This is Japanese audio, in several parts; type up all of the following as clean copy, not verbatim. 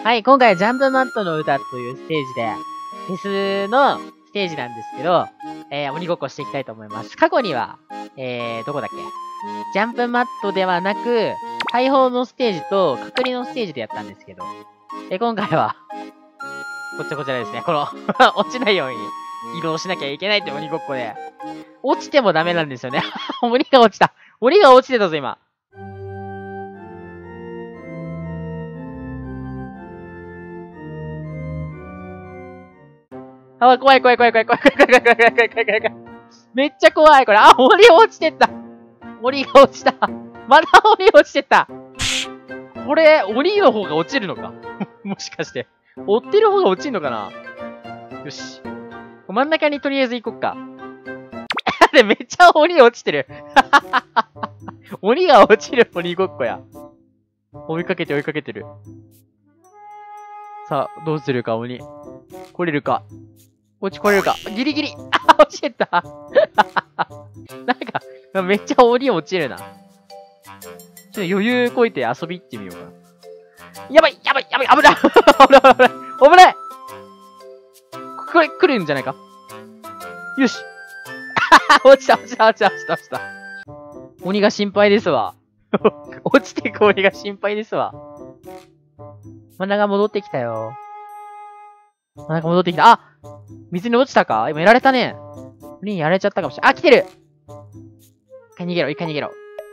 はい、今回はジャンプマットの歌というステージで、フェスのステージなんですけど、鬼ごっこしていきたいと思います。過去には、どこだっけ？ジャンプマットではなく、大砲のステージと隔離のステージでやったんですけど、今回は、こちらですね。この、落ちないように移動しなきゃいけないって鬼ごっこで、落ちてもダメなんですよね。鬼が落ちた。鬼が落ちてたぞ、今。あ、怖い。めっちゃ怖い、これ。あ、鬼落ちてった。鬼が落ちた。まだ鬼落ちてった。これ、鬼の方が落ちるのかもしかして。追ってる方が落ちるのかな。よし。真ん中にとりあえず行こっか。で、めっちゃ鬼落ちてる。鬼が落ちる鬼ごっこや。追いかけてる。さあ、どうするか、鬼。来れるか。落ち来れるか。ギリギリ。あ、落ちてった。なんか、めっちゃ鬼落ちるな。ちょっと余裕こいて遊び行ってみようかな。やばい、危ない。危ないこれ来るんじゃないか。よし。落ちた。鬼が心配ですわ。落ちてく鬼が心配ですわ。真ん中戻ってきたよ。あ、水に落ちたか？今やられたね。鬼にやられちゃったかもしれない。あ、来てる。一回逃げろ。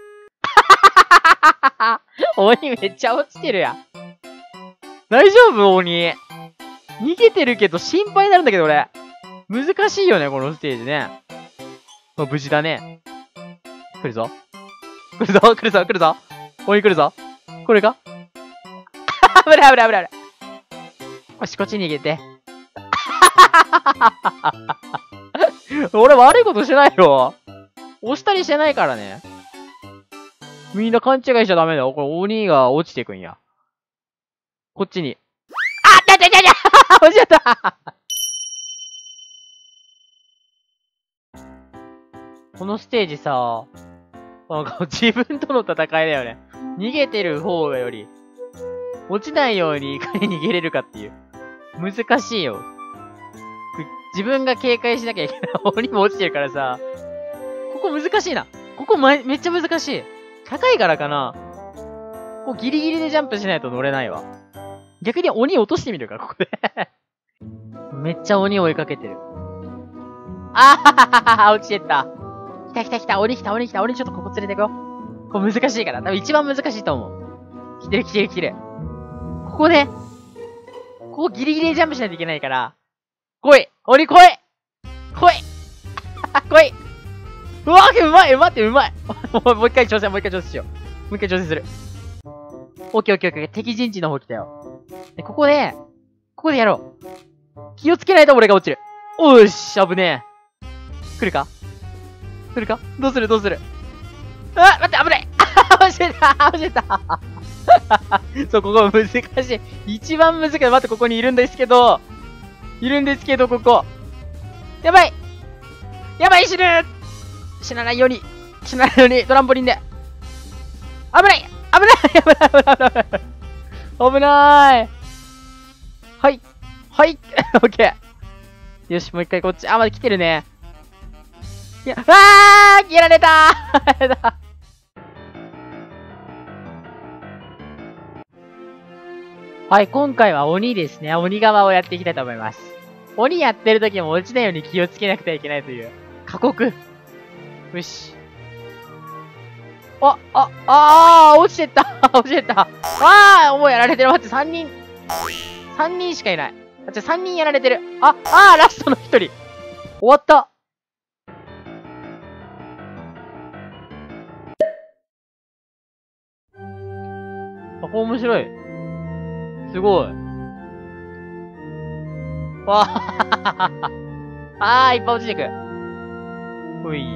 鬼めっちゃ落ちてるやん。大丈夫鬼。逃げてるけど心配になるんだけど俺。難しいよね、このステージね。無事だね。来るぞ。鬼来るぞ。これか？危ない。よし、こっち逃げて。俺悪いことしてないよ。押したりしてないからね。みんな勘違いしちゃダメだよ。これ鬼が落ちてくんや。こっちに。あ、落ちちゃったこのステージさ、なんか自分との戦いだよね。逃げてる方より、落ちないようにいかに逃げれるかっていう。難しいよ。自分が警戒しなきゃいけない。鬼も落ちてるからさ。ここ難しいな。ここめっちゃ難しい。高いからかな。ここギリギリでジャンプしないと乗れないわ。逆に鬼落としてみるか、ここで。めっちゃ鬼追いかけてる。あはははは、落ちてった。来た。鬼来た。鬼ちょっとここ連れてこう。ここ難しいから。多分一番難しいと思う。来てる。ここね。ここギリギリでジャンプしないといけないから。来い鬼来いうわうまいもう一回挑戦しよう。する。オッケー。敵陣地の方来たよ。で、ここでやろう。気をつけないと俺が落ちる。おーし、危ねえ。来るかどうするあ、待って、危ない。落ちた。そう、ここ難しい。一番難しい。待って、ここにいるんですけど、ここ。やばい、死なないように、トランポリンで。危ない。はい。オッケー。よし、もう一回こっち。あ、まだ来てるね。やられたはい、今回は鬼ですね。鬼側をやっていきたいと思います。鬼やってる時も落ちないように気をつけなくてはいけないという。過酷。よし。落ちてった。もうやられてる。待って、3人しかいない。3人やられてる。ラストの1人。終わった。ここ面白い。すごい。いっぱい落ちてく。ふい。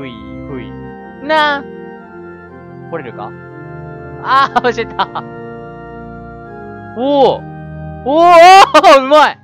来れるか？落ちてた。うまい